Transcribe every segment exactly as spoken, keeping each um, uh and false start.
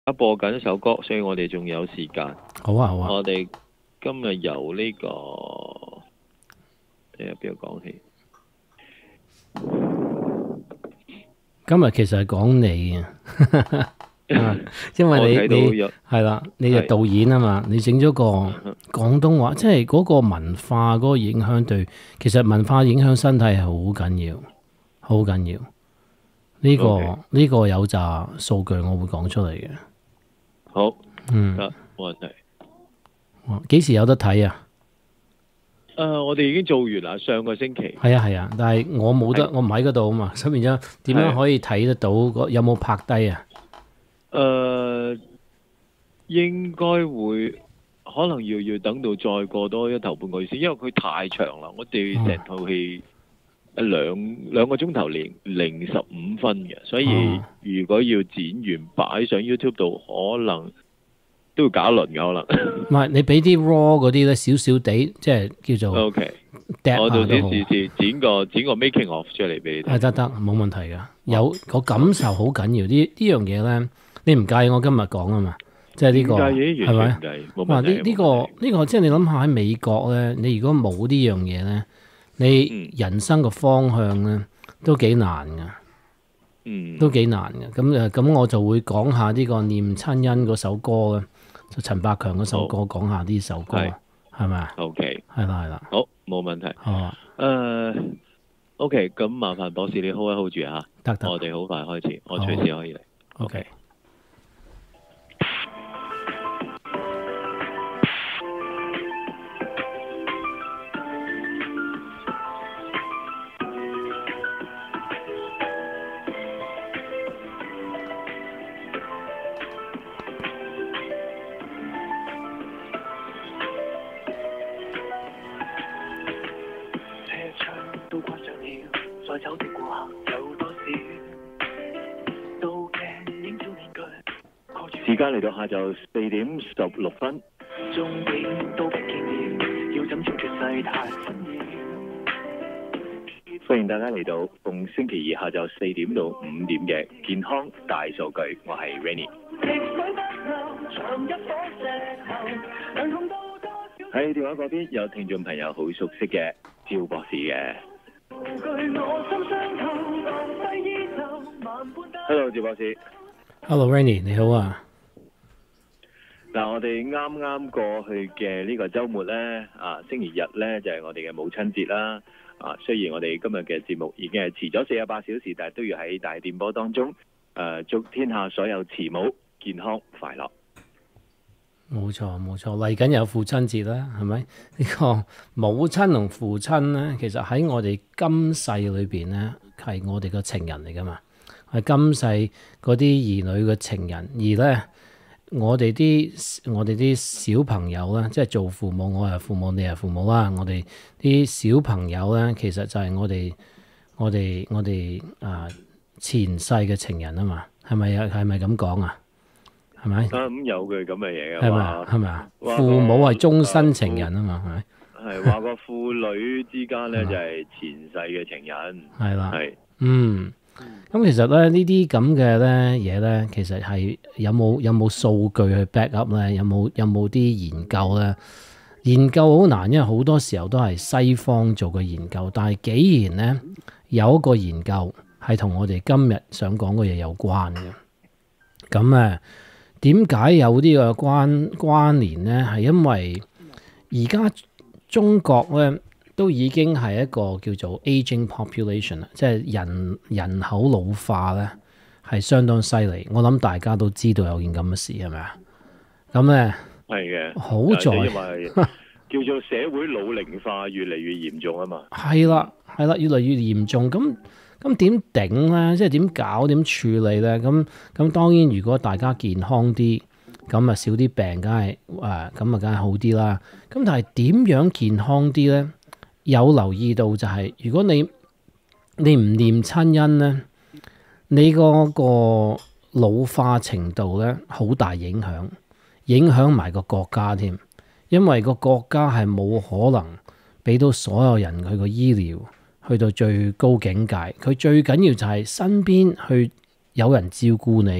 播緊一首歌，所以我哋仲有時間。 好啊好啊。 我哋今日由呢、這個睇下邊度講起。 今日其實係講你啊，因為你你係啦，你係導演啊嘛，你整咗個廣東話，即係嗰個文化嗰個影響對，其實文化影響身體係好緊要，好緊要。呢、這個呢、okay. 個有紮數據我會講出嚟嘅。 好， 嗯， 冇問題。 幾時有得睇啊？ 誒、uh,，我哋已經做完啦，上個星期。 係啊係啊，但係我冇得，我唔喺嗰度啊嘛，所以變咗點樣可以睇得到？有冇拍低啊？ 誒、uh,，應該會，可能要要等到再過多一頭半個月先，因為佢太長啦。我哋成套戲誒兩兩個鐘頭零零十五分嘅，所以如果要剪完擺上 YouTube 度，可能都要搞一輪嘅可能。 唔係，你俾啲 raw 嗰啲咧，少少地，即係叫做 OK。我到時試試剪個剪個 making of 出嚟俾你睇。 係得得，冇問題噶。有個感受好緊要，呢呢樣嘢咧，你唔介意我今日講啊嘛？即係呢個係咪？哇！呢呢個呢個即係你諗下喺美國咧，你如果冇呢樣嘢咧，你人生個方向咧都幾難噶。嗯。都幾難嘅。咁誒，咁我就會講下呢個念親恩嗰首歌咧。就陳百強嗰首歌，講下呢首歌係咪啊 ？OK， 係啦係啦， 好，冇問題。 好啊。 誒、uh, ，OK，咁麻煩博士你 hold 一 hold 住嚇， 得得， 我哋好快開始，我隨時可以嚟。 OK。 時間嚟到下晝四點十六分。歡迎大家嚟到逢星期二下晝四點到五點嘅健康大數據，我係 Rainy。喺電話嗰邊有聽眾朋友好熟悉嘅趙博士嘅。Hello， 趙博士。 Hello Rainy， 你好啊。 嗱，我哋啱啱過去嘅呢個週末呢，啊星期日呢就係我哋嘅母親節啦。啊，雖然我哋今日嘅節目已經係遲咗四十八小時，但係都要喺大電波當中，誒祝天下所有慈母健康快樂。 冇錯冇錯，嚟緊有父親節啦，係咪？呢個母親同父親呢，其實喺我哋今世裏邊呢，係我哋嘅情人嚟噶嘛，係今世嗰啲兒女嘅情人，而呢。我哋啲我哋啲小朋友咧，即係做父母，我係父母，你係父母啦。我哋啲小朋友咧，其實就係我哋我哋我哋啊前世嘅情人啊嘛，係咪啊？係咪咁講啊？係咪？咁、嗯、有句咁嘅嘢嘅，係咪？係咪啊？父母係終身情人啊嘛，係咪？係話個父女之間咧就係前世嘅情人，係啦，係嗯。咁其實咧呢啲咁嘅咧嘢咧，其實係有冇有冇數據去 back up 咧？有冇有冇啲研究咧？研究好難，因為好多時候都係西方做嘅研究。但係既然咧有一個研究係同我哋今日想講嘅嘢有關嘅，咁啊點解有呢個關關聯咧？係因為而家中國咧。都已經係一個叫做 aging population 啦，即係人人口老化咧係相當犀利。我諗大家都知道有件咁嘅事係咪啊？咁咧係嘅，好在因為叫做社會老齡化越嚟越嚴重啊嘛。係啦，係啦，越嚟越嚴重。咁咁點頂咧？即係點搞？點處理咧？咁咁當然，如果大家健康啲，咁啊少啲病，梗係誒咁啊，梗係好啲啦。咁但係點樣健康啲咧？有留意到就係、是，如果你你唔念親恩咧，你嗰個老化程度咧好大影響，影響埋個國家添。因為個國家係冇可能俾到所有人佢個醫療去到最高境界。佢最緊要就係身邊去有人照顧你，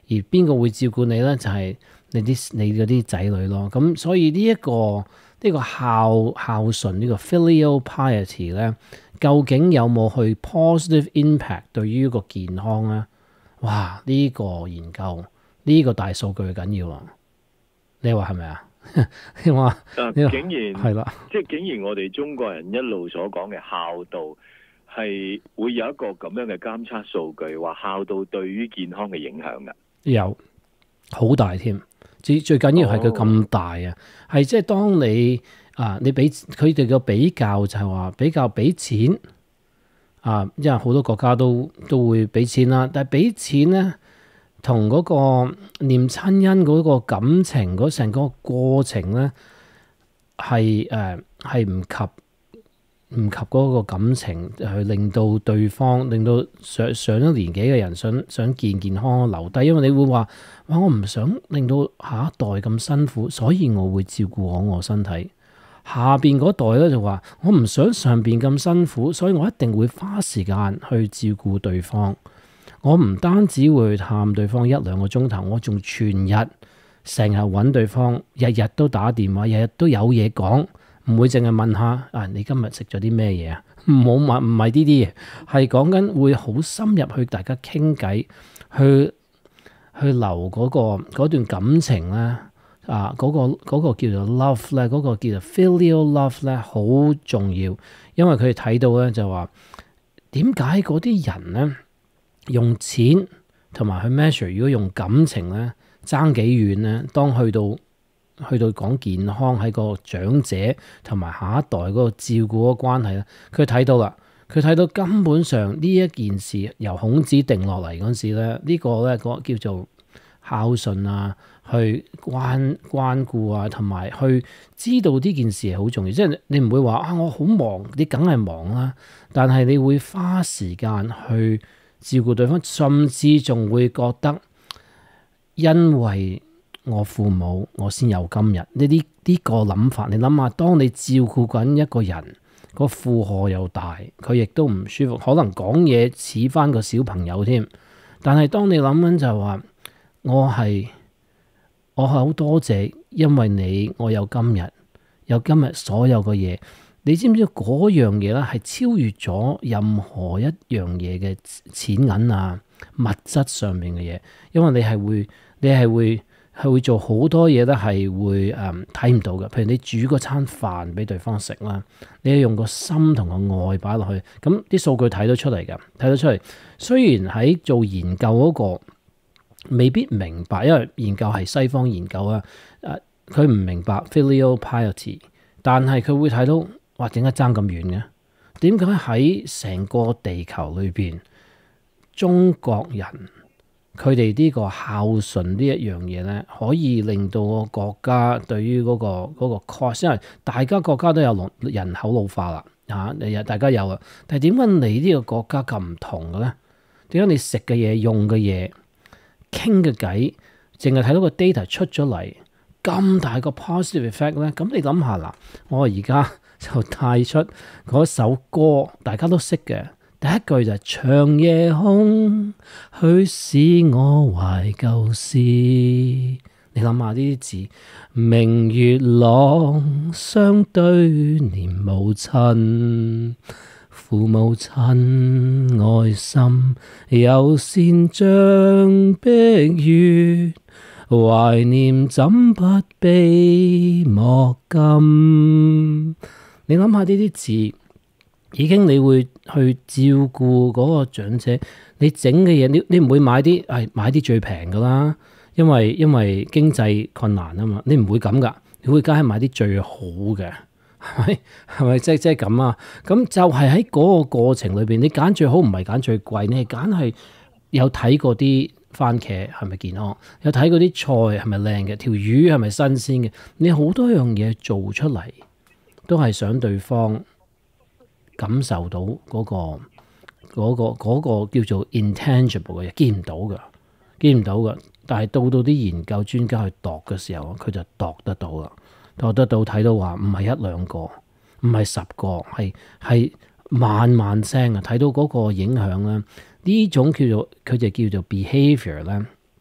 而邊個會照顧你咧？就係、是、你啲你嗰啲仔女咯。咁所以呢、這、一個呢、這個孝孝順呢、這個 filial piety 咧，究竟有冇去 positive impact 對於個健康咧？哇！呢、這個研究呢、這個大數據緊要啊！你話係咪啊？你話啊， 竟然係啦，即係竟然我哋中國人一路所講嘅孝道係會有一個咁樣嘅監測數據，話孝道對於健康嘅影響㗎， 有好大添。最最緊要係佢咁大啊，係即係當你啊，你俾佢哋嘅比較就係話比較俾錢啊，因為好多國家都都會俾錢啦，但係俾錢咧。同嗰個念親恩嗰個感情嗰成個過程咧，係誒係唔及唔及嗰個感情，去令到對方令到上上咗年紀嘅人想想健健康康留低，因為你會話哇，我唔想令到下一代咁辛苦，所以我會照顧好我身體。下邊嗰代咧就話我唔想上邊咁辛苦，所以我一定會花時間去照顧對方。我唔單止會探對方一兩個鐘頭，我仲全日成日揾對方，日日都打電話，日日都有嘢講，唔會淨係問下啊，你今日食咗啲咩嘢啊？唔好問，唔係呢啲嘢，係講緊會好深入去大家傾偈，去去留嗰個嗰段感情咧，啊嗰個嗰個叫做 love 咧，嗰個叫做 filial love 咧，好重要，因為佢哋睇到咧就話點解嗰啲人咧？用錢同埋去 measure，如果用感情咧爭幾遠咧？當去到去到講健康喺個長者同埋下一代嗰個照顧嗰個關係咧，佢睇到啦，佢睇到根本上呢一件事由孔子定落嚟嗰陣時咧，呢、呢個咧個叫做孝順啊，去關關顧啊，同埋去知道呢件事係好重要。即係你唔會話啊，我好忙，你梗係忙啦，但係你會花時間去照顧對方，甚至仲會覺得，因為我父母我先有今日呢啲呢個諗法。你諗下，當你照顧緊一個人，個負荷又大，佢亦都唔舒服，可能講嘢似翻個小朋友添。但係當你諗緊就係話，我係我係好多謝，因為你我有今日，有今日所有嘅嘢。你知唔知嗰樣嘢咧係超越咗任何一樣嘢嘅錢銀啊物質上面嘅嘢？因為你係會，你係會係會做好多嘢咧，係會誒睇唔到嘅。譬如你煮嗰餐飯俾對方食啦，你要用個心同個愛擺落去，咁啲數據睇到出嚟嘅，睇到出嚟。雖然喺做研究嗰個未必明白，因為研究係西方研究啊，誒佢唔明白 filial piety，但係佢會睇到。哇！點解爭咁遠嘅？點解喺成個地球裏邊，中國人佢哋呢個孝順呢一樣嘢咧，可以令到個國家對於嗰、嗰個嗰、嗰個 cost， 因為大家國家都有人口老化啦，嚇，日大家有啦。但係點解你呢個國家咁唔同嘅咧？點解你食嘅嘢、用嘅嘢、傾嘅偈，淨係睇到個 data 出咗嚟咁大個 positive effect 咧？咁你諗下啦，我而家。就帶出嗰首歌，大家都識嘅。第一句就係、是、長夜空，去使我懷舊事。你諗下呢啲字，明月朗，相對念母親，父母親愛心，有善像碧月。懷念怎不悲莫禁？你諗下呢啲字，已經你會去照顧嗰個長者。你整嘅嘢，你你唔會買啲，係買啲最平噶啦，因為因為經濟困難啊嘛。你唔會咁噶，你會梗係買啲最好嘅，係咪？係咪即即係咁啊？咁就係喺嗰個過程裏邊，你揀最好唔係揀最貴，你係揀係有睇過啲。番茄係咪健康？有睇嗰啲菜係咪靚嘅？條魚係咪新鮮嘅？你好多樣嘢做出嚟，都係想對方感受到嗰個嗰個嗰個叫做 intangible 嘅嘢，見唔到嘅，見唔到嘅。但係到到啲研究專家去度嘅時候，佢就度得到啦，度得到睇到話唔係一兩個，唔係十個，係係萬萬聲啊！睇到嗰個影響咧。呢種叫做佢就叫做 behavior 咧，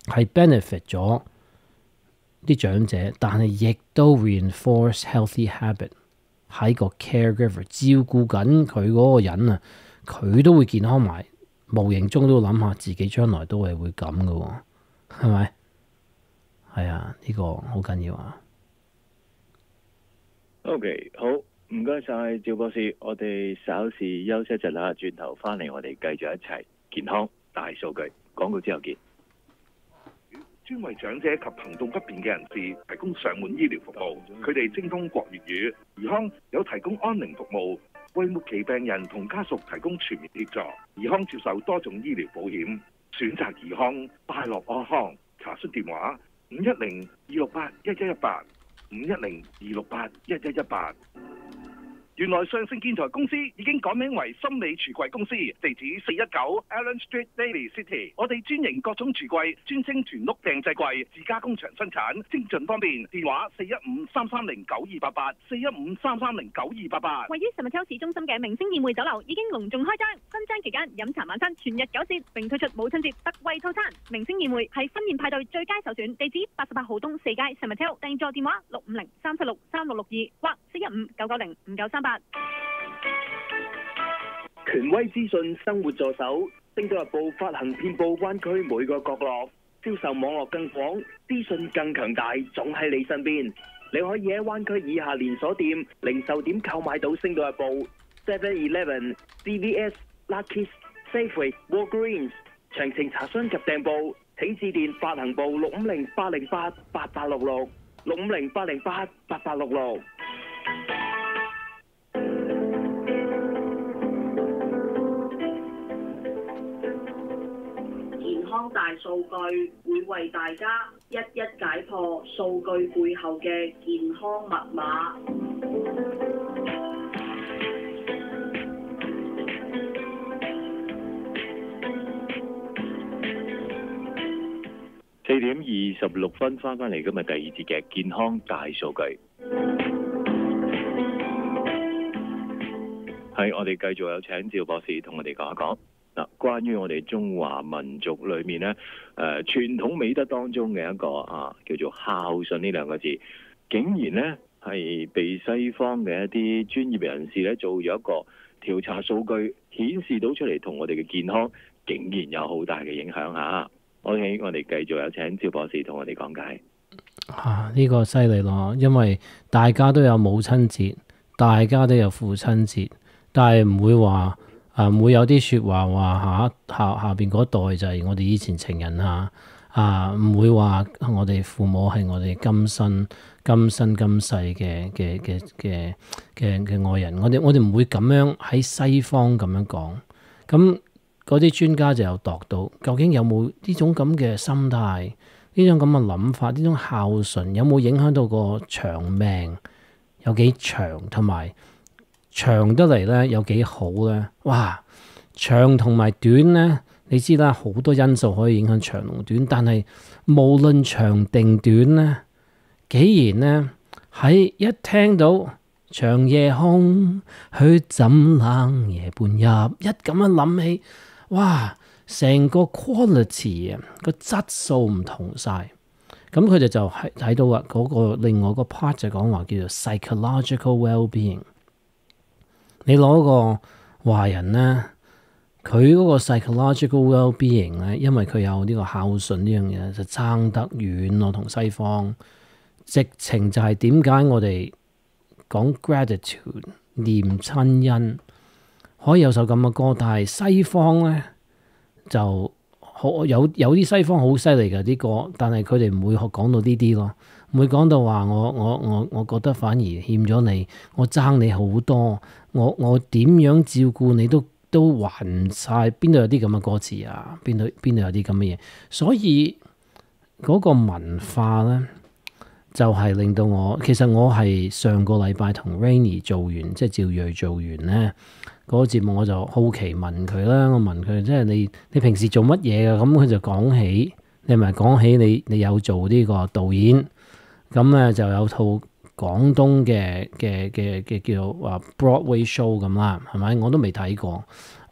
係 benefit 咗啲長者，但係亦都 reinforce healthy habit 喺個 caregiver 照顧緊佢嗰個人啊，佢都會健康埋，無形中都諗下自己將來都係會咁嘅喎，係咪？係啊，呢個好緊要啊。 OK， 好，唔該晒趙博士，我哋稍事休息一陣啦，轉頭翻嚟我哋繼續一齊健康大數據廣告之後見。 專為長者及行動不便嘅人士提供上門醫療服務，佢哋精通國粵語。怡康有提供安寧服務，為末期病人同家屬提供全面協助。怡康接受多種醫療保險，選擇怡康，快樂安康。查詢電話五一零二六八一一一八，五一零二六八一一一八。原來上盛建材公司已經改名為森美櫥櫃公司，地址四一九 Allen Street Daly City。我哋專營各種櫥櫃，專稱全屋訂製櫃，自家工場生產，精準方便。電話四一五三三零九二八八，四一五三三零九二八八。 位於實物超市中心嘅明星宴會酒樓已經隆重開張，新張期間飲茶晚餐全日九折，並推出母親節特惠套餐。明星宴會係婚宴派對最佳首選，地址八十八號東四街實物超，訂座電話六五零三七六三六六二或四一五九九零五九三八。 權威資訊生活助手，星島日報發行遍佈灣區每個角落，銷售網絡更廣，資訊更強大，總喺你身邊。你可以喺灣區以下連鎖店、零售點購買到星島日報 seven eleven、C V S、Lucky's、Safeway、Walgreens。詳情查詢及訂報，請致電發行部六五零八零八八八六六六五零八零八八八六六。 健康大數據會為大家一一解破數據背後嘅健康密碼。 四點二十六分翻返嚟，今日第二節嘅健康大數據，係我哋繼續有請趙博士同我哋講一講嗱，關於我哋中華民族裏面咧，誒、呃、傳統美德當中嘅一個啊叫做孝順呢兩個字，竟然咧係被西方嘅一啲專業人士咧做咗一個調查數據，顯示到出嚟同我哋嘅健康竟然有好大嘅影響嚇。OK，我哋繼續有請趙博士同我哋講解。 啊，呢、這個犀利咯，因為大家都有母親節，大家都有父親節，但係唔會話啊，唔會有啲説話話下下下邊嗰代就係我哋以前情人啊，啊唔會話我哋父母係我哋今生今生今世嘅嘅嘅嘅嘅嘅愛人，我哋我哋唔會咁樣喺西方咁樣講，咁。嗰啲專家就有度到，究竟有冇呢種咁嘅心態，呢種咁嘅諗法，呢種孝順有冇影響到個長命有幾長，同埋長得嚟咧有幾好咧？哇！長同埋短咧，你知啦，好多因素可以影響長同短，但係無論長定短咧，既然咧喺一聽到長夜空，許怎冷夜半入，一咁樣諗起。哇！成個 quality 啊，個質素唔同晒。咁佢哋就係睇到啊，嗰個另外個 part 就講話叫做 psychological well-being。你攞個華人咧，佢嗰個 psychological well-being 咧，因為佢有呢個孝順呢樣嘢，就爭得遠咯，同西方。直情就係點解我哋講 gratitude 念親恩。可以有首咁嘅歌，但係西方咧就好有有啲西方好犀利嘅啲歌，但係佢哋唔會講到呢啲咯，唔會講到話我我我我覺得反而欠咗你，我爭你好多，我我點樣照顧你都都還唔晒，邊度有啲咁嘅歌詞啊？邊度邊度有啲咁嘅嘢？所以嗰個文化咧就係令到我，其實我係上個禮拜同 Rainy 做完，即係趙睿做完咧。嗰個節目我就好奇問佢啦，我問佢即係你你平時做乜嘢嘅？咁佢就講起，你咪講起你你有做呢個導演，咁咧就有套廣東嘅嘅嘅嘅叫做話 Broadway show 咁啦，係咪？我都未睇過，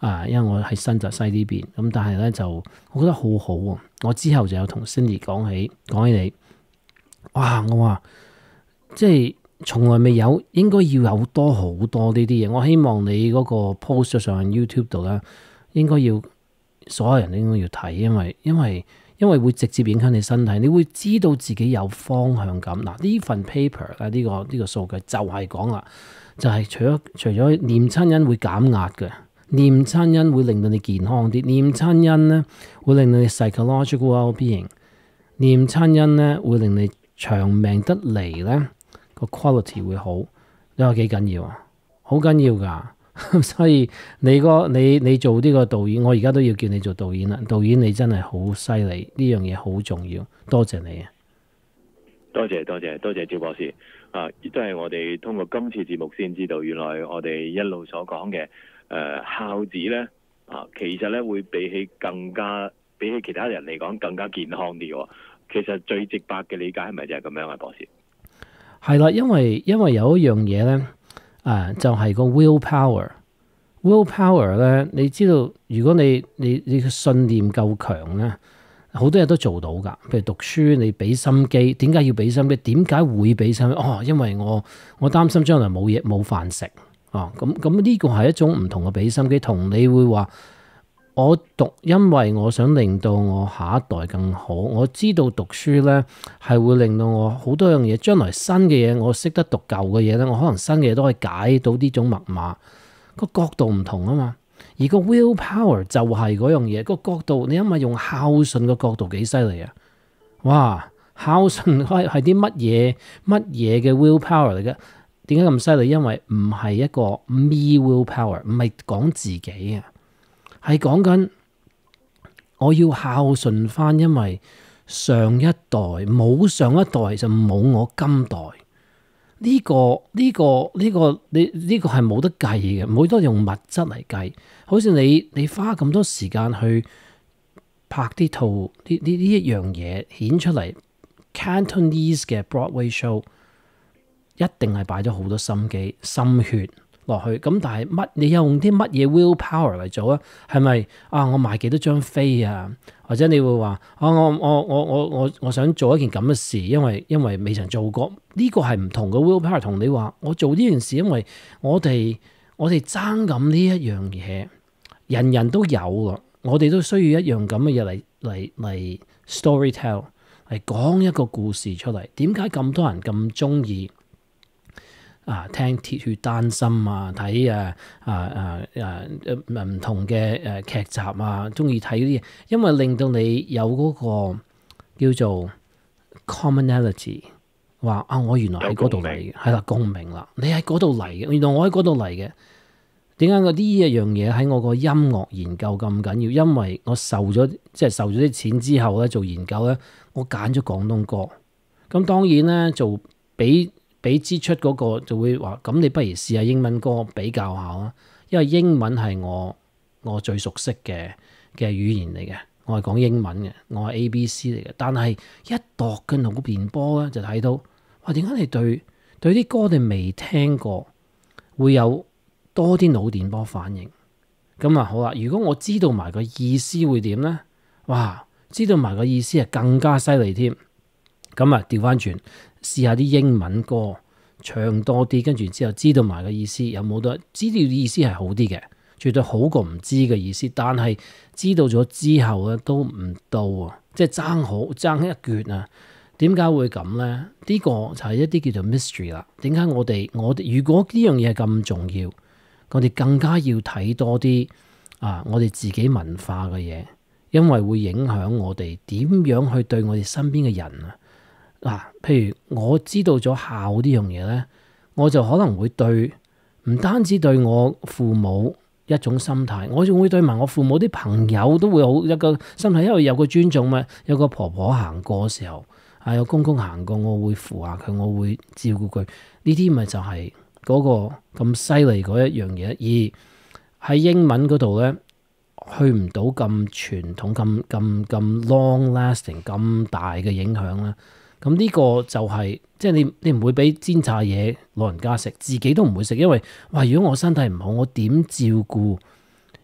啊，因為我喺新澤西呢邊，咁但係咧就我覺得好好喎。我之後就有同 Cindy 講起講起你，哇！我話即係從來未有，應該要有多好多呢啲嘢。我希望你嗰個 post 上 YouTube 度咧，應該要所有人都應該要睇，因為因為因為會直接影響你身體，你會知道自己有方向感。嗱，呢份 paper 咧，呢個呢個數據就係講啦，就係除咗除咗念親恩會減壓嘅。念親恩會令到你健康啲，念親恩咧會令到你 psychological well-being， 念親恩咧會令你長命得嚟咧個 quality 會好。你話幾緊要啊？好緊要㗎，所以你個你你做呢個導演，我而家都要叫你做導演啦。導演你真係好犀利，呢樣嘢好重要。多謝你啊！ 多謝多謝多謝趙博士啊！都係我哋通過今次節目先知道，原來我哋一路所講嘅。誒、呃、孝子咧啊，其實咧會比起更加比起其他人嚟講更加健康啲喎。其實最直白嘅理解係咪就係咁樣啊，博士？係啦，因為因為有一樣嘢咧，誒、啊、就係、是、個 will power，will power 咧，你知道如果你你你嘅信念夠強咧，好多嘢都做到㗎。譬如讀書，你俾心機，點解要俾心機？點解會俾心機？哦，因為我我擔心將來冇嘢冇飯食。哦，咁咁呢個係一種唔同嘅俾心機，同你會話我讀，因為我想令到我下一代更好。我知道讀書咧係會令到我好多樣嘢，將來新嘅嘢我識得讀舊嘅嘢咧，我可能新嘅嘢都可以解到呢種密碼。個角度唔同啊嘛，而個 will power 就係嗰樣嘢，個角度你因為用孝順嘅角度幾犀利啊！哇，孝順係係啲乜嘢乜嘢嘅 will power 嚟嘅？點解咁犀利？因為唔係一個 me will power， 唔係講自己啊，係講緊我要孝順翻，因為上一代冇上一代就冇我今代。呢個呢個呢個你呢個係冇得計嘅，冇得用物質嚟計。好似你你花咁多時間去拍啲套呢呢呢一樣嘢顯出嚟 Cantonese 嘅 Broadway show。一定係擺咗好多心機、心血落去，咁但係乜？你又用啲乜嘢 will power 嚟做啊？係咪啊？我賣幾多張飛啊？或者你會話啊？我我我我我我想做一件咁嘅事，因為因為未曾做過，呢個係唔同嘅 will power。同你話我做呢件事，因為我哋我哋爭緊呢一樣嘢，人人都有㗎，我哋都需要一樣咁嘅嘢嚟嚟嚟 storytell 嚟講一個故事出嚟。點解咁多人咁中意？啊，聽鐵血丹心啊，睇誒啊啊啊唔同嘅誒劇集啊，中意睇嗰啲嘢，因為令到你有嗰個叫做 commonality， 話啊，我原來喺嗰度嚟嘅，係啦，共鳴啦，你喺嗰度嚟嘅，原來我喺嗰度嚟嘅。點解我呢一樣嘢喺我個音樂研究咁緊要？因為我受咗即係受咗啲錢之後咧，做研究咧，我揀咗廣東歌。咁當然咧，做比。俾支出嗰個就會話，咁你不如試下英文歌比較下啦，因為英文係我我最熟悉嘅嘅語言嚟嘅，我係講英文嘅，我係 A B C 嚟嘅。但係一度嘅腦電波咧，就睇到哇，點解你對對啲歌你未聽過會有多啲腦電波反應？咁啊好啦，如果我知道埋個意思會點咧？哇，知道埋個意思係更加犀利添。咁啊調翻轉。試下啲英文歌唱多啲，跟住之後知道埋個意思，有冇得知道意思係好啲嘅，絕對好過唔知嘅意思。但係知道咗之後咧都唔到啊，即係爭好爭一橛啊！點解會咁咧？呢、呢個就係一啲叫做 mystery 啦。點解我哋我哋如果呢樣嘢係咁重要，我哋更加要睇多啲啊！我哋自己文化嘅嘢，因為會影響我哋點樣去對我哋身邊嘅人啊！嗱、啊，譬如我知道咗孝呢樣嘢咧，我就可能會對唔單止對我父母一種心態，我仲會對埋我父母啲朋友都會好一個心態，因為有個尊重嘛。有個婆婆行過嘅時候，啊有公公行過，我會扶下佢，我會照顧佢。呢啲咪就係嗰個咁犀利嗰一樣嘢。而喺英文嗰度咧，去唔到咁傳統、咁咁咁 long lasting、咁大嘅影響啦。咁呢個就係、是、即係你你唔會俾煎炸嘢老人家食，自己都唔會食，因為哇！如果我身體唔好，我點照顧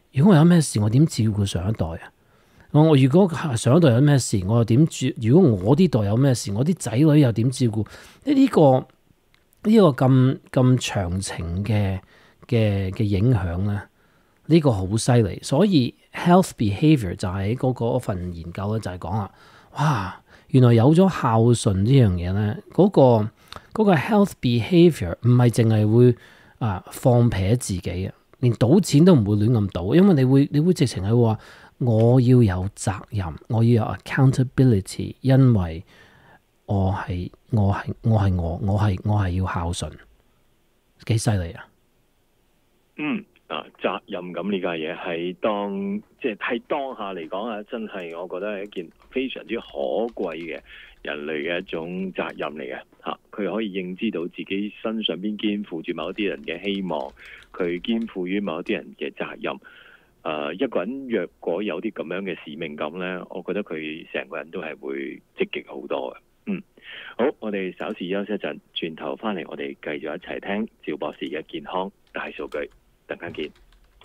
如果我有咩事，我點照顧上一代啊？我如果上一代有咩事，我又點照？如果我啲代有咩事，我啲仔女又點照顧？呢、呢個呢、呢個咁咁長情嘅嘅嘅影響咧，呢、呢個好犀利。所以 health behaviour 就係嗰嗰份研究咧，就係講啦，哇！原來有咗孝順呢樣嘢咧，嗰、嗰個嗰個 health behaviour 唔係淨係會啊放撇自己啊，連賭錢都唔會亂咁賭，因為你會你會直情係話。我要有責任，我要有 accountability， 因為我係我係我係我我係我係要孝順，幾犀利啊！ 嗯啊，責任感呢家嘢係當即係喺當下嚟講啊，真係我覺得係一件非常之可貴嘅人類嘅一種責任嚟嘅嚇。佢可以認知到自己身上邊肩負住某啲人嘅希望，佢肩負於某啲人嘅責任。誒、uh, 一個人若果有啲咁樣嘅使命感呢，我覺得佢成個人都係會積極好多嘅。嗯，好，我哋稍事休息一陣，轉頭翻嚟我哋繼續一齊聽趙博士嘅健康大數據，陣間見。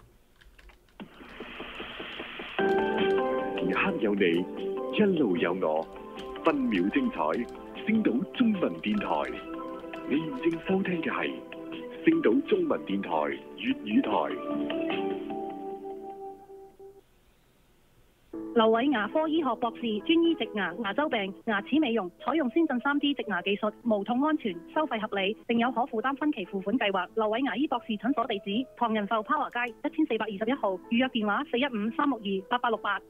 時刻有你，一路有我，分秒精彩。星島中文電台，你現正收聽嘅係星島中文電台粵語台。 劉偉牙科醫學博士，專醫植牙、牙周病、牙齒美容，採用先進 三 D 植牙技術，無痛安全，收費合理，並有可負擔分期付款計劃。劉偉牙醫博士診所地址：唐人埠 Power 街一千四百二十一號，預約電話：四一五三六二八八六八。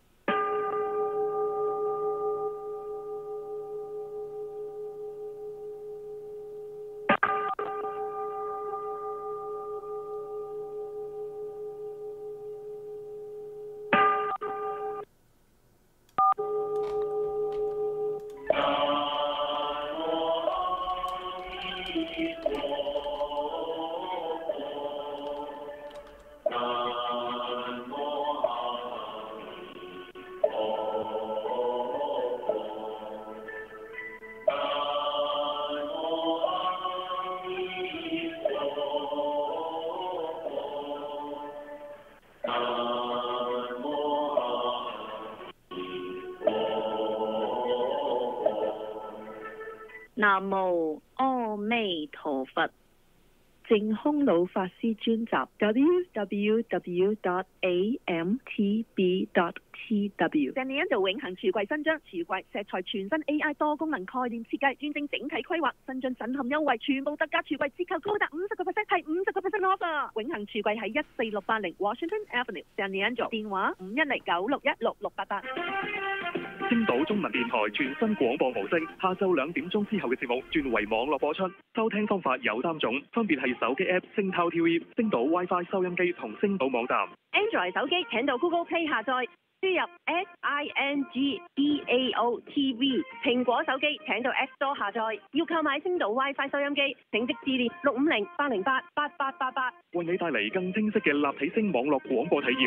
南無阿彌陀佛，淨空老法師專集 double-u double-u double-u dot a m t b dot t w。 鄭利恩做永恆櫥櫃新章，櫥櫃石材全新 A I 多功能概念設計，專精整體規劃，新章震撼優惠，全部特價櫥櫃折扣高達五十個 percent， 係五十個 percent off 啊！永恆櫥櫃喺一四六八零 Washington Avenue， 鄭利恩做電話五一零九六一六六八八。 星島中文電台全新廣播模式，下晝兩點鐘之後嘅節目轉為網絡播出。收聽方法有三種，分別係手機 App 星濤 T V、星島 WiFi 收音機同星島網站。 Android 手機請到 Google Play 下載，輸入 S I N G D A O T V。蘋果手機請到 App Store 下載。要購買星島 WiFi 收音機，請即致電六五零八零八八八八八， 為你帶嚟更清晰嘅立體聲網絡廣播體驗。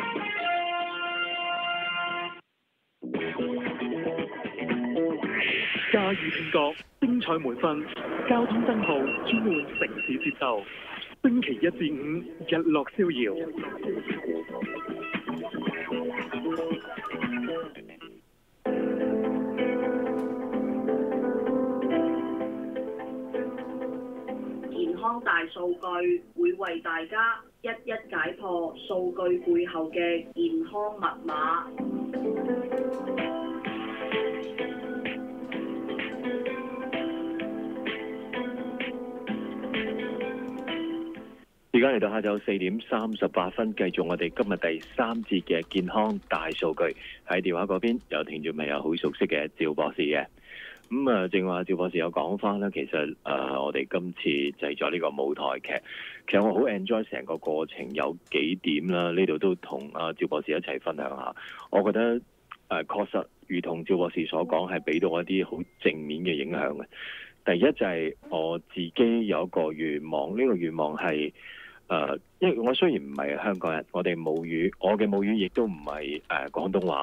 駕馭聽覺，精彩滿分，交通燈號轉換城市節奏。星期一至五，日落逍遙。 健康大數據會為大家一一解破數據背後嘅健康密碼。 而家嚟到下晝四點三十八分，繼續我哋今日第三節嘅健康大數據。喺電話嗰邊有聽眾朋友好熟悉嘅趙博士嘅。咁啊，正話趙博士有講翻啦，其實誒、呃、我哋今次製作呢個舞台劇，其實我好 enjoy 成個過程，有幾點啦，呢度都同阿趙博士一齊分享下。我覺得誒、呃、確實如同趙博士所講，係俾到一啲好正面嘅影響嘅。第一就係我自己有一個願望，呢、這個願望係。誒、呃，因為我雖然唔係香港人，我哋母語，我嘅母語亦都唔係誒廣東話，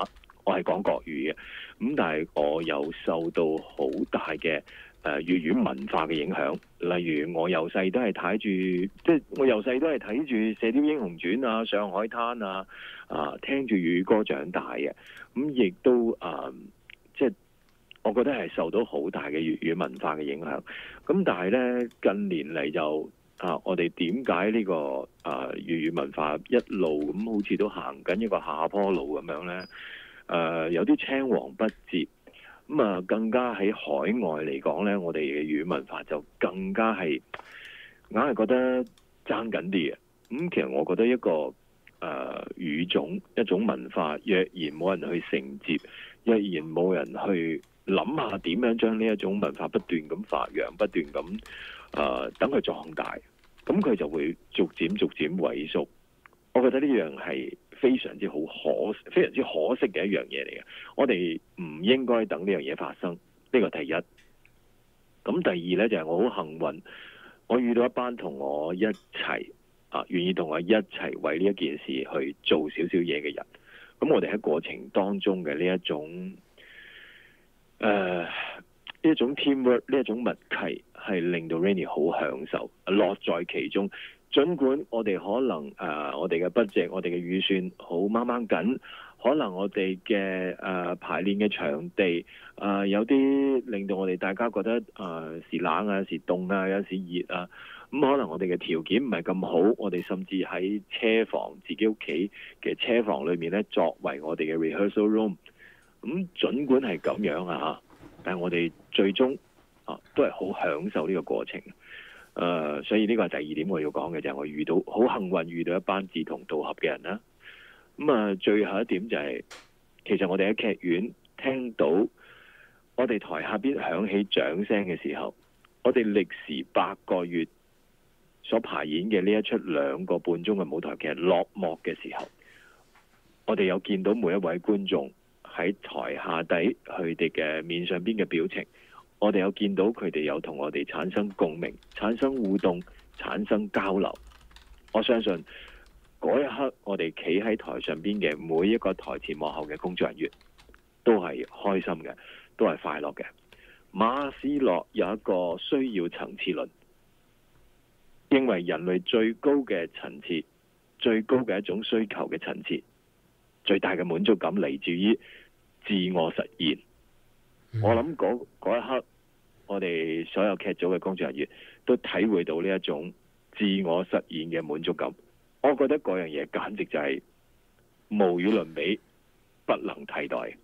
我係講國語嘅，咁但係我有受到好大嘅誒粵語文化嘅影響。例如我由細都係睇住，即係我由細都係睇住《射雕英雄傳》啊、《上海灘》啊，啊聽住粵語歌長大嘅，咁亦都啊即係我覺得係受到好大嘅粵語文化嘅影響。咁但係咧近年嚟就啊，我哋點解呢個啊粵語文化一路咁好似都行緊一個下坡路咁樣咧？誒、呃、有啲青黃不接。咁啊，更加喺海外嚟講咧，我哋嘅粵語文化就更加係硬係覺得爭緊啲嘅。咁其實我覺得一個誒、呃、語種一種文化，若然冇人去承接，若然冇人去諗下點樣將呢一種文化不斷咁發揚，不斷咁誒等佢壯大，咁佢就會逐漸逐漸萎縮。我覺得呢樣係非常之好可非常之可惜嘅一樣嘢嚟嘅，我哋唔應該等呢樣嘢發生。呢個第一。咁第二呢，就係我好幸運，我遇到一班同我一齊啊，願意同我一齊為呢一件事去做少少嘢嘅人。咁我哋喺過程當中嘅呢一種誒呢一種 teamwork， 呢一種默契，係令到 Rainy 好享受，樂在其中。儘管我哋可能誒、呃，我哋嘅 budget，我哋嘅預算好掹掹緊，可能我哋嘅誒排練嘅場地誒、呃、有啲令到我哋大家覺得誒、呃、時冷啊、時凍啊、有時熱啊，咁、嗯、可能我哋嘅條件唔係咁好，我哋甚至喺車房自己屋企嘅車房裏面咧，作為我哋嘅 rehearsal room。咁、嗯、儘管係咁樣啊，但係我哋最終啊都係好享受呢個過程。誒、呃，所以呢個係第二點我要講嘅，就係、是、我遇到好幸運遇到一班志同道合嘅人啦。咁、嗯、啊，最後一點就係、是，其實我哋喺劇院聽到我哋台下邊響起掌聲嘅時候，我哋歷時八個月所排演嘅呢一出兩個半鐘嘅舞台劇落幕嘅時候，我哋有見到每一位觀眾喺台下底佢哋嘅面上邊嘅表情。我哋有見到佢哋有同我哋產生共鳴、產生互動、產生交流。我相信嗰一刻，我哋企喺台上邊嘅每一個台前幕後嘅工作人員都係開心嘅，都係快樂嘅。馬斯洛有一個需要層次論，認為人類最高嘅層次、最高嘅一種需求嘅層次、最大嘅滿足感嚟自於自我實現。我諗嗰嗰一刻，我哋所有劇組嘅工作人員都體會到呢一種自我實現嘅滿足感。我覺得嗰樣嘢簡直就係無與倫比，不能替代。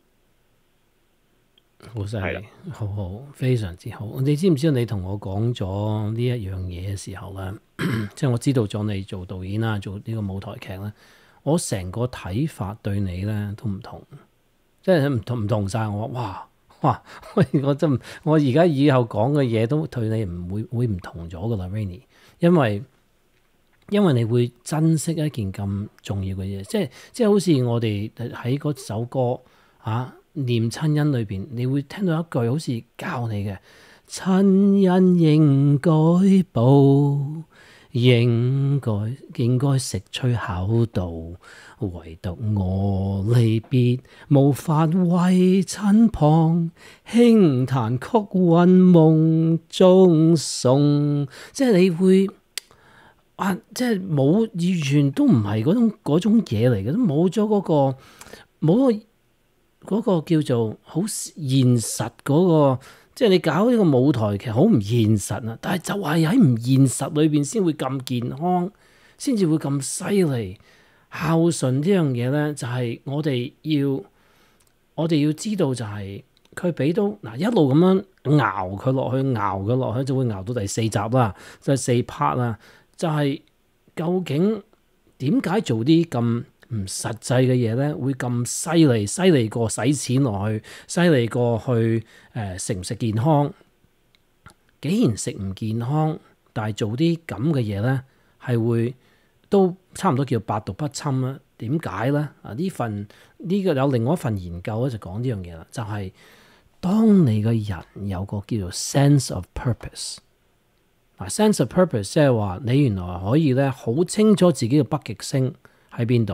好犀利，好好，非常之好。你知唔知道你同我講咗呢一樣嘢嘅時候咧，即係我知道咗你做導演啦，做呢個舞台劇咧，我成個睇法對你咧都唔同，即係唔同唔同晒。我話哇！哇！我真我而家以後講嘅嘢都對你唔會會唔同咗噶啦 Rainy， 因為因為你會珍惜一件咁重要嘅嘢，即係即係好似我哋喺嗰首歌啊念親恩裏邊，你會聽到一句好似教你嘅親恩應該報，應該應該食吹口道，唯獨我離別無法為親旁，輕彈曲韻夢中送。即係你會啊，即係冇完全都唔係嗰種嗰種嘢嚟嘅，都冇咗嗰個冇嗰個叫做好現實嗰個。即係你搞呢個舞台劇好唔現實啊！但係就係喺唔現實裏邊先會咁健康，先至會咁犀利。孝順呢樣嘢咧，就係我哋要我哋要知道就係佢俾到嗱一路咁樣熬佢落去，熬佢落去就會熬到第四集啦，就係四 part 啦。就係究竟點解做啲咁唔實際嘅嘢咧，會咁犀利？犀利過使錢落去，犀利過去誒、呃、食唔食健康？既然食唔健康，但係做啲咁嘅嘢咧，係會都差唔多叫百毒不侵啦。點解咧？啊呢份呢、這個有另外一份研究咧，就講呢樣嘢啦，就係、是、當你個人有個叫做 sense of purpose。嗱 sense of purpose 即係話你原來可以咧好清楚自己嘅北極星喺邊度。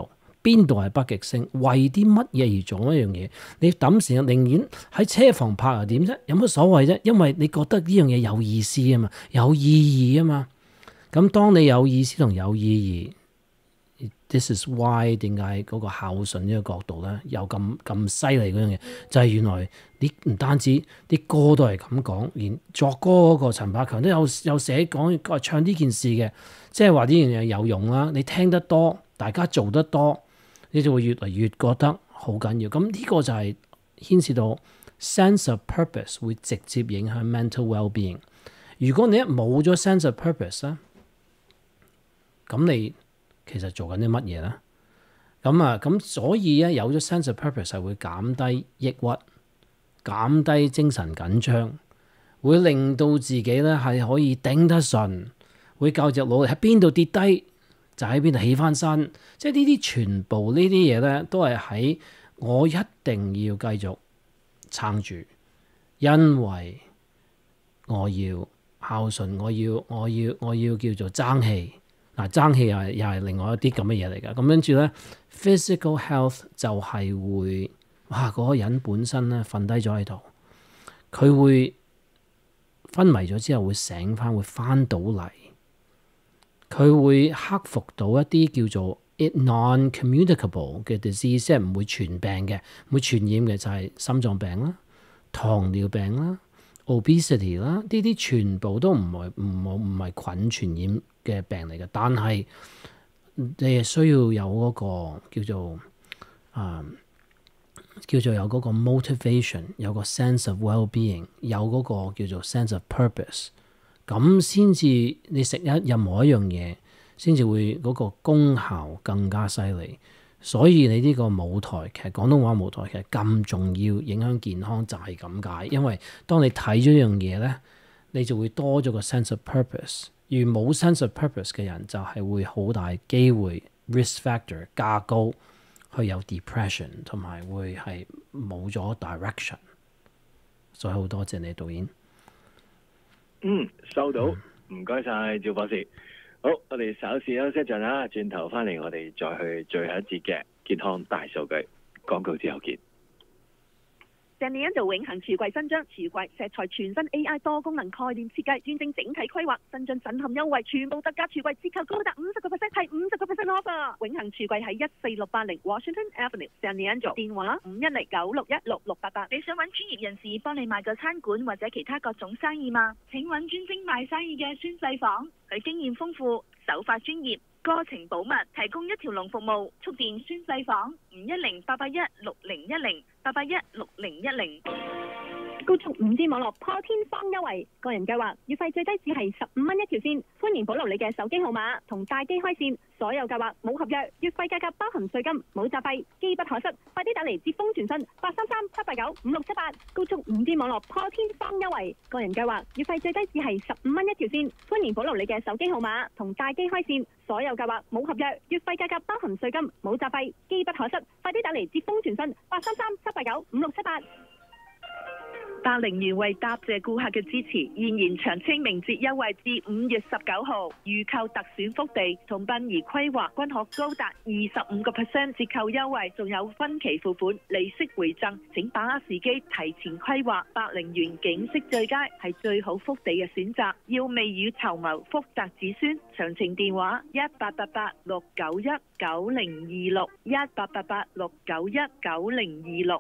邊度係北極星？為啲乜嘢而做一樣嘢？你抌時間寧願喺車房拍又點啫？有乜所謂啫？因為你覺得呢樣嘢有意思啊嘛，有意義啊嘛。咁當你有意思同有意義 ，this is why 點解嗰個孝順呢個角度咧，有咁咁犀利嗰樣嘢，就係、是、原來你唔單止啲歌都係咁講，連作歌嗰個陳百強都有有寫講唱呢件事嘅，即係話呢樣嘢有用啦。你聽得多，大家做得多，你就會越嚟越覺得好緊要。咁呢個就係牽涉到 sense of purpose 會直接影響 mental well-being。如果你一冇咗 sense of purpose 咧，咁你其實做緊啲乜嘢咧？咁啊，咁所以咧有咗 sense of purpose 係會減低抑鬱、減低精神緊張，會令到自己咧係可以頂得順，會繼續努力喺邊度跌低就喺邊度起翻身。即係呢啲全部呢啲嘢咧，都係喺我一定要繼續撐住，因為我要孝順，我要我要我要叫做爭氣。嗱，爭氣又係又係另外一啲咁嘅嘢嚟㗎。咁跟住咧 physical health 就係會哇嗰個人本身咧瞓低咗喺度，佢會昏迷咗之後會醒翻，會翻到嚟，佢會克服到一啲叫做 non-communicable 嘅 disease，即係唔會傳病嘅，唔會傳染嘅就係心臟病啦、糖尿病啦、obesity 啦，呢啲全部都唔係唔冇唔係菌傳染嘅病嚟嘅，但係你係需要有嗰個叫做啊、嗯、叫做有嗰個 motivation， 有個 sense of well-being， 有嗰個叫做 sense of purpose， 咁先至你食一任何一樣嘢，先至會嗰個功效更加犀利。所以你呢個舞台劇，廣東話舞台劇咁重要，影響健康就係咁解。因為當你睇咗一樣嘢咧，你就會多咗個 sense of purpose。而冇 sense of purpose 嘅人就係會好大機會 risk factor 加高，去有 depression 同埋會係冇咗 direction。所以好多謝你導演。 嗯，收到，唔該晒趙博士。好，我哋稍事休息一陣啦，轉頭翻嚟我哋再去最後一節嘅健康大數據廣告之後見。 鄭利恩做永恆櫥櫃新張，櫥櫃石材全新 A I 多功能概念設計，專精整體規劃，新進震撼優惠，全部特價櫥櫃折扣高達五十個 percent， 係五十個 percent off 啊！永恆櫥櫃喺一四六八零 Washington Avenue， 鄭利恩做電話五一零九六一六六八八。你想揾專業人士幫你賣個餐館或者其他各種生意嗎？請揾專精賣生意嘅宣誓房，佢經驗豐富，手法專業，過程保密，提供一條龍服務。速電宣誓房五一零八八一六零一零八八一六零一零。高速五 G 網絡破天荒優惠，個人計劃月費最低只係十五蚊一條線，歡迎保留你嘅手機號碼同大機開線。所有計劃冇合約，月費價格包含稅金，冇雜費，機不可失。快啲打嚟接風傳信八三三七八九五六七八。高速五 G 網絡破天荒優惠，個人計劃月費最低只係十五蚊一條線，歡迎保留你嘅手機號碼同大機開線。所有計劃冇合約，月費價格包含稅金，冇雜費，機不可失。快啲打嚟接風傳信八三三七八九五六七八。百靈園為答謝顧客嘅支持，現延長清明節優惠至五月十九號，預購特選福地同殯儀規劃均可高達二十五個 percent 折扣優惠，仲有分期付款、利息回贈，請把握時機提前規劃。百靈園景色最佳，係最好福地嘅選擇，要未雨綢繆，福澤子孫。詳情電話一八八八六九一九零二六一八八八六九一九零二六。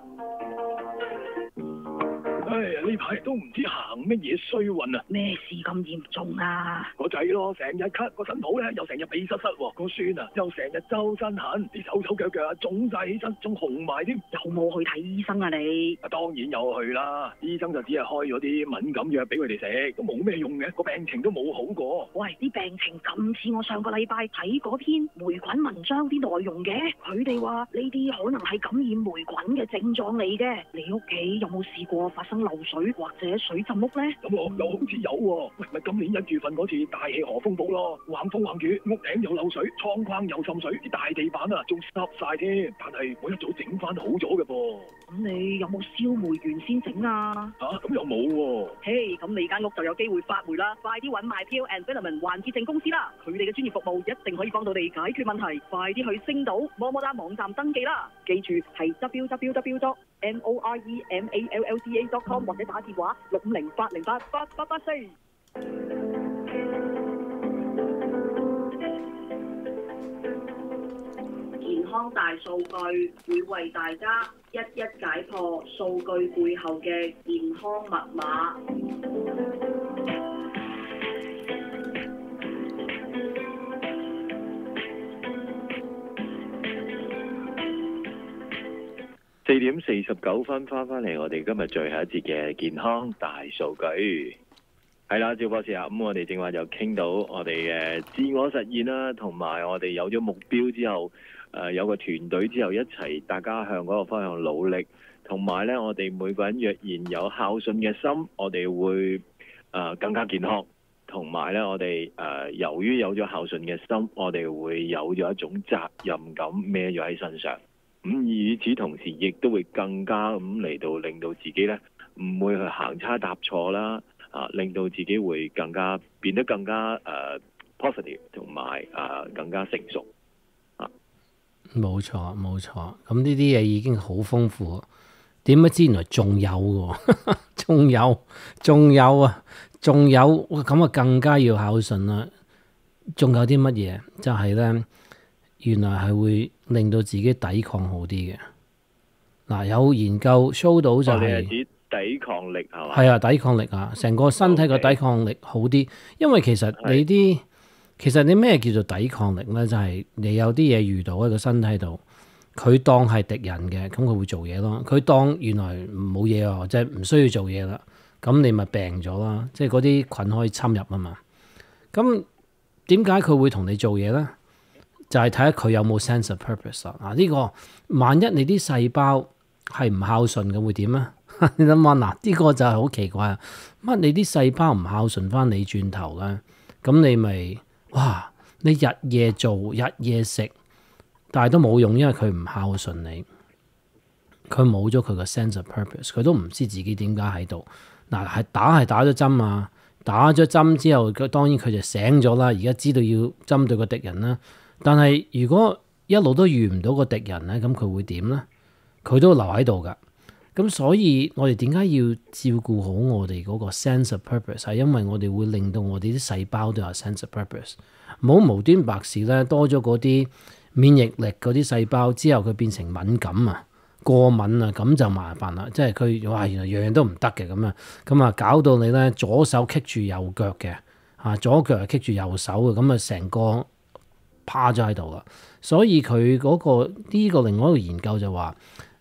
哎呀，呢排都唔知行乜嘢衰運啊！ 咩事咁嚴重啊？ 個仔咯，成日咳，個新抱咧又成日鼻塞塞喎，個孫啊又成日周身痕，啲手手腳腳啊腫晒起身，仲紅埋添。 有冇去睇醫生啊你？ 啊，當然有去啦，醫生就只係開咗啲敏感藥俾佢哋食，都冇咩用嘅，個病情都冇好過。 喂，啲病情咁似我上個禮拜睇嗰篇霉菌文章啲內容嘅，佢哋話呢啲可能係感染霉菌嘅症狀嚟嘅。你屋企有冇試過發生漏水或者水浸屋呢？ 咁我又好似有喎、喂，咪今年一月份嗰次大氣河風暴咯，橫風橫雨，屋頂又漏水，窗框又滲水，啲大地板啊仲濕晒添。但係我一早整翻好咗嘅噃。 咁你有冇燒煤完先整啊？ 嚇、咁又冇喎、 嘿，咁你間屋就有機會發霉啦！快啲揾 MyPure and Filament 環潔證公司啦，佢哋嘅專業服務一定可以幫到你解決問題。快啲去星島麼麼噠網站登記啦，記住係 w w w dot m o r e m a l l d a dot com 或者打電話六五零八零八八八八四。 健康大數據會為大家一一解破數據背後嘅健康密碼。 四點四十九分翻返嚟，我哋今日最後一節嘅健康大數據係啦，趙博士啊，咁我哋正話就傾到我哋嘅自我實現啦，同埋我哋有咗目標之後，誒、呃、有個團隊之後一齊，大家向嗰個方向努力，同埋呢，我哋每個人若然有孝順嘅心，我哋會誒、呃、更加健康，同埋呢，我哋誒、呃、由於有咗孝順嘅心，我哋會有咗一種責任感孭咗喺身上。咁與此同時，亦都會更加咁嚟到令到自己咧唔會去行差踏錯啦，啊，令到自己會更加變得更加誒、uh, positive 同埋誒更加成熟啊！ 冇錯冇錯，咁呢啲嘢已經好豐富，點不知原來仲有嘅，仲有仲有啊，仲有咁啊，更加要孝順啦！仲有啲乜嘢？就係咧。原來係會令到自己抵抗好啲嘅。嗱，有研究 show 到就係、是、 指抵抗力係嘛？ 係啊，抵抗力啊，成個身體嘅抵抗力好啲。因為其實你啲其實你咩叫做抵抗力咧？就係、是、你有啲嘢遇到喺個身體度，佢當係敵人嘅，咁佢會做嘢咯。佢當原來冇嘢喎，即係唔需要做嘢啦。咁你咪病咗啦。即係嗰啲菌可以侵入啊嘛。咁點解佢會同你做嘢咧？就係睇下佢有冇 sense of purpose 啦。嗱，呢個萬一你啲細胞係唔孝順嘅，會點咧？你諗下，嗱，呢個就係好奇怪啊！乜你啲細胞唔孝順翻你轉頭咧？咁你咪哇！你日夜做，日夜食，但係都冇用，因為佢唔孝順你，佢冇咗佢個 sense of purpose，佢都唔知自己點解喺度。嗱，係打係打咗針啊，打咗針之後，佢當然佢就醒咗啦，而家知道要針對個敵人啦。但係如果一路都遇唔到個敵人咧，咁佢會點咧？佢都留喺度噶。咁所以我哋點解要照顧好我哋嗰個 sense of purpose？係因為我哋會令到我哋啲細胞都有 sense of purpose。唔好無端白事咧，多咗嗰啲免疫力嗰啲細胞之後，佢變成敏感啊、過敏啊，咁就麻煩啦。即係佢哇，原來樣樣都唔得嘅咁啊，咁啊搞到你咧左手棘住右腳嘅，啊左腳係棘住右手嘅，咁啊成個趴咗喺度啦，所以佢嗰、那個呢、這個另外一個研究就話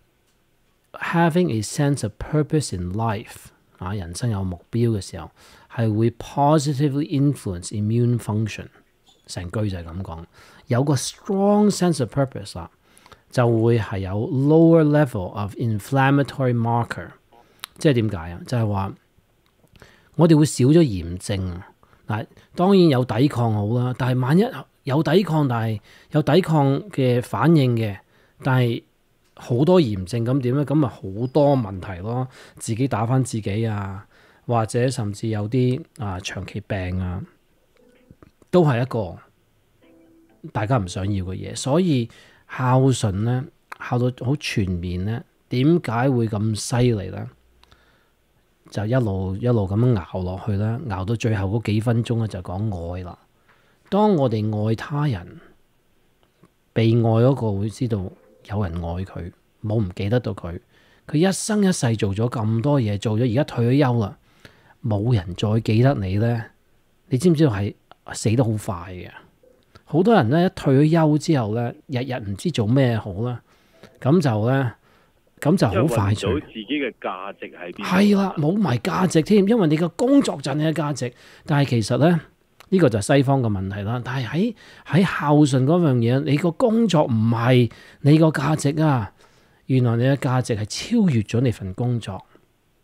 ，having a sense of purpose in life 啊，人生有目標嘅時候，係會 positively influence immune function。成句就係咁講，有個 strong sense of purpose 啦，就會係有 lower level of inflammatory marker。即係點解啊？就係、是、話我哋會少咗炎症啊。嗱，當然有抵抗好啦，但係萬一有抵抗，但係有抵抗嘅反應嘅，但係好多炎症咁點咧？咁咪好多問題咯，自己打返自己啊，或者甚至有啲啊長期病啊，都係一個大家唔想要嘅嘢。所以孝順咧，孝到好全面咧，點解會咁犀利咧？就一路一路咁樣熬落去啦，熬到最後嗰幾分鐘咧就講愛啦。當我哋愛他人，被愛嗰個會知道有人愛佢，冇唔記得到佢。佢一生一世做咗咁多嘢，做咗而家退咗休啦，冇人再記得你咧。你知唔知道係死得好快嘅？好多人咧一退咗休之後咧，日日唔知做咩好啦，咁就咧。咁就好快脆。 自己嘅價值喺邊？ 係啦，冇埋價值添，因為你個工作就係你嘅價值。但係其實咧，呢、呢個就係西方嘅問題啦。但係喺喺孝順嗰樣嘢，你個工作唔係你個價值啊。原來你嘅價值係超越咗你份工作。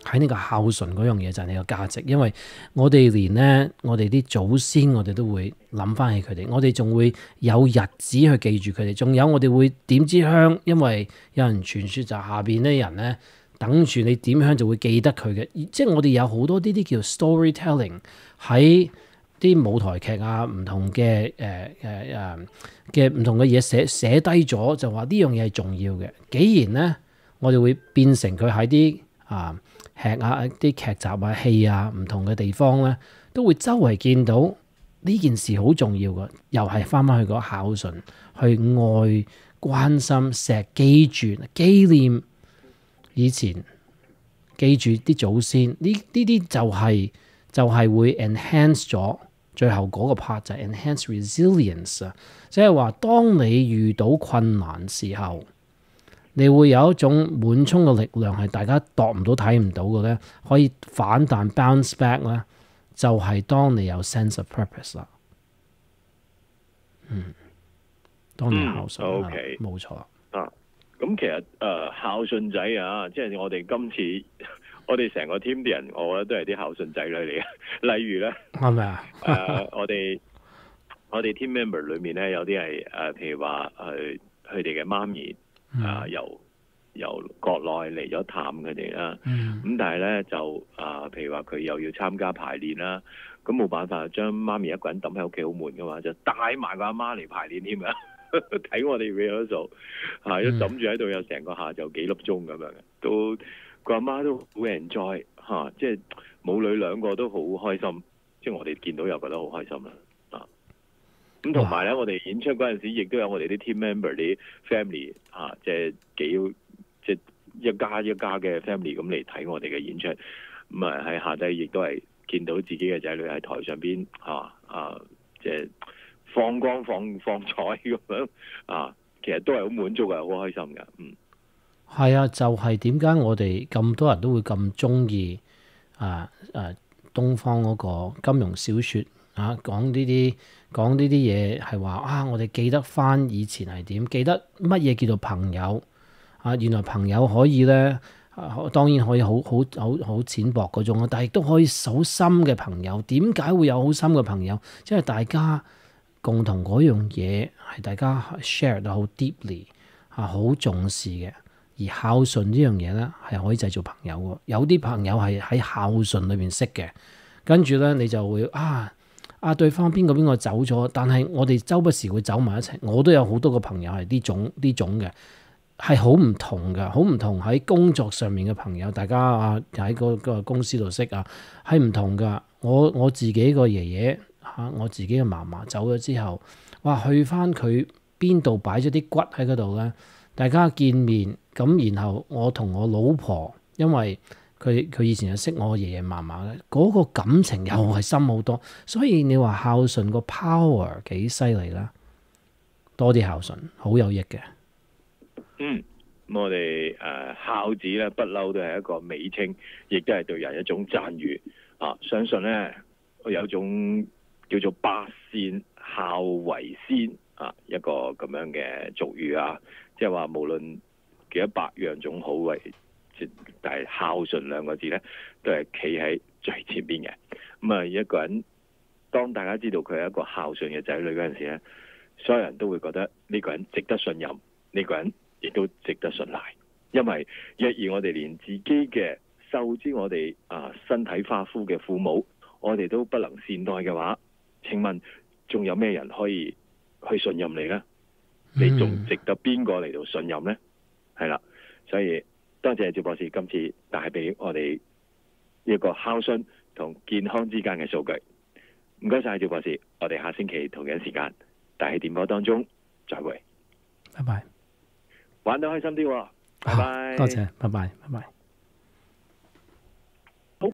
喺呢個孝順嗰樣嘢就係你個價值，因為我哋連呢，我哋啲祖先我哋都會諗翻起佢哋，我哋仲會有日子去記住佢哋，仲有我哋會點支香，因為有人傳說就下邊啲人呢，等住你點香就會記得佢嘅，即係我哋有好多呢啲叫 storytelling 喺啲舞台劇啊，唔同嘅誒誒誒嘅唔同嘅嘢寫寫低咗，就話呢樣嘢係重要嘅。既然呢，我哋會變成佢喺啲啊劇啊啲劇集啊戲啊唔同嘅地方咧，都會周圍見到呢件事好重要嘅，又係翻返去個孝順，去愛、關心、錫、記住、紀念以前，記住啲祖先。呢呢啲就係、是、就係、是、會 enhance 咗最後嗰個 part 就係 enhance resilience 啊，即係話當你遇到困難時候，你會有一種滿充嘅力量，係大家度唔到睇唔到嘅咧，可以反彈 bounce back 咧，就係當你有 sense of purpose 啦。嗯，當你孝順， 嗯、OK， 冇錯啦。 啊，咁其實誒、呃、孝順仔啊，即係我哋今次我哋成個 team 啲人，我覺得都係啲孝順仔女嚟嘅。例如咧， 係咪啊？ 誒、呃，我哋我哋 team member 裏面咧，有啲係誒，譬如話誒，佢哋嘅媽咪。啊、呃！由由國內嚟咗探佢哋啦，咁、嗯、但係咧就啊、呃，譬如話佢又要參加排練啦，咁冇辦法，將媽咪一個人抌喺屋企好悶噶嘛，就帶埋個阿媽嚟排練添啊！睇我哋 rehearsal，啊一抌住喺度有成個下晝幾粒鐘咁樣嘅，都個阿媽都好 enjoy 嚇，即係母女兩個都好開心，即係我哋見到又覺得好開心啦。咁同埋咧，我哋演出嗰陣時，亦都有我哋啲 team member 啲 family 啊，即係幾即係一家一家嘅 family 咁嚟睇我哋嘅演出。咁啊喺下低亦都係見到自己嘅仔女喺台上邊啊啊，即係放光放放彩咁樣啊，其實都係好滿足嘅，好開心㗎。嗯， 係啊，就係點解我哋咁多人都會咁中意啊啊東方嗰個金庸小説啊，講呢啲。講呢啲嘢係話啊，我哋記得翻以前係點，記得乜嘢叫做朋友啊？原來朋友可以咧、啊，當然可以好好好好淺薄嗰種，但係亦都可以好深嘅朋友。點解會有好深嘅朋友？即係大家共同嗰樣嘢係大家 share 到好 deeply 啊，好重視嘅。而孝順呢樣嘢咧係可以製造朋友嘅。有啲朋友係喺孝順裏邊識嘅，跟住咧你就會啊。啊！對方邊個邊個走咗，但係我哋周不時會走埋一齊。我都有好多個朋友係呢種呢種嘅，係好唔同嘅，好唔同喺工作上面嘅朋友，大家啊喺個個公司度識啊，係唔同噶。我我自己個爺爺嚇，我自己嘅嫲嫲走咗之後，哇！去翻佢邊度擺咗啲骨喺嗰度咧，大家見面咁，然後我同我老婆，因為佢佢以前就識我爺爺嫲嫲嘅，嗰個感情又係深好多，所以你話孝順個 power 幾犀利啦，多啲孝順好有益嘅。 嗯，咁我哋誒、呃、孝子咧，不嬲都係一個美稱，亦都係對人一種讚譽啊！相信咧有一種叫做百善孝為先啊，一個咁樣嘅俗語啊，即係話無論幾多百樣種好為。但係孝順兩個字咧，都係企喺最前邊嘅。咁啊，一個人當大家知道佢係一個孝順嘅仔女嗰陣時咧，所有人都會覺得呢個人值得信任，呢個人亦都值得信賴。因為若然我哋連自己嘅受之我哋啊身體髮膚嘅父母，我哋都不能善待嘅話，請問仲有咩人可以去信任你呢？你仲值得邊個嚟到信任呢？係啦，所以。多謝趙博士今次帶俾我哋一個孝順同健康之間嘅數據。唔該晒趙博士，我哋下星期同樣時間大氣電波當中再會。 拜拜， 玩得開心啲，拜拜。 多謝，拜拜，拜拜。